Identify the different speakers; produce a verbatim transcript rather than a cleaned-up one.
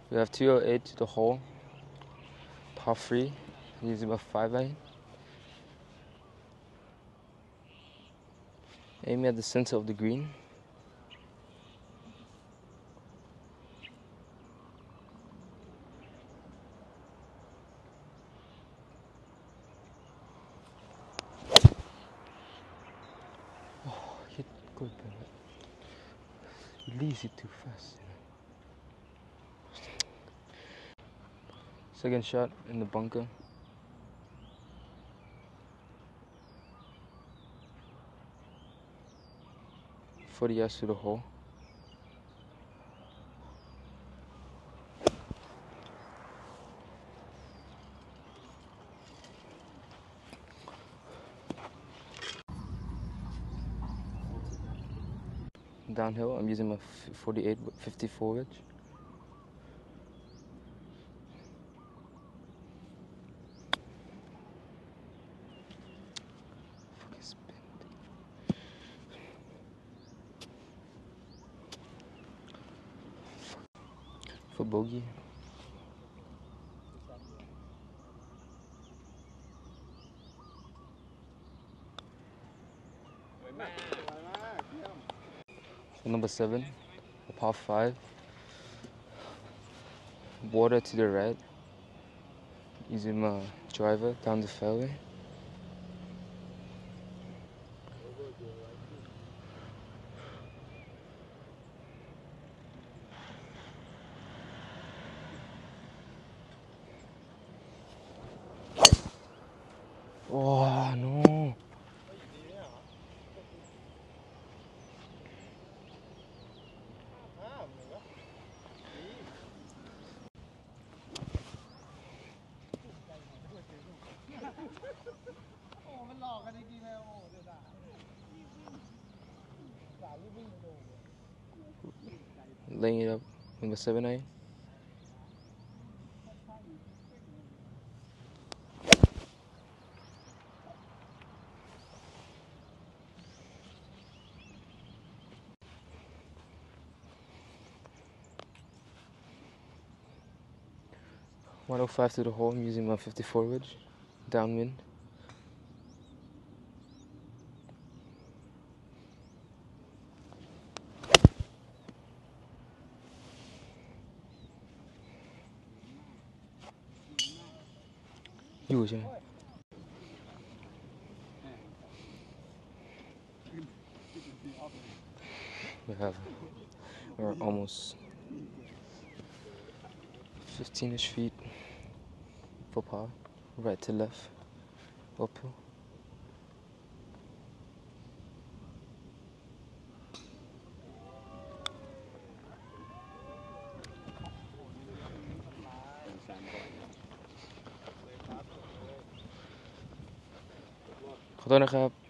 Speaker 1: We have two oh eight to the hole, par three, using a five iron. Aiming at the center of the green. Oh, hit good, but release it too fast. Second shot in the bunker. forty yards to the hole. Downhill, I'm using my forty-eight fifty-four wedge. For bogey. For number seven, a par five. Water to the right. Using my driver down the fairway. Oh no! Laying it up number seven iron. one oh five to the hole, I'm using my fifty-four wedge, downwind. You We have, we're almost fifteen-ish feet for par, right to left, uphill. Khotone khap.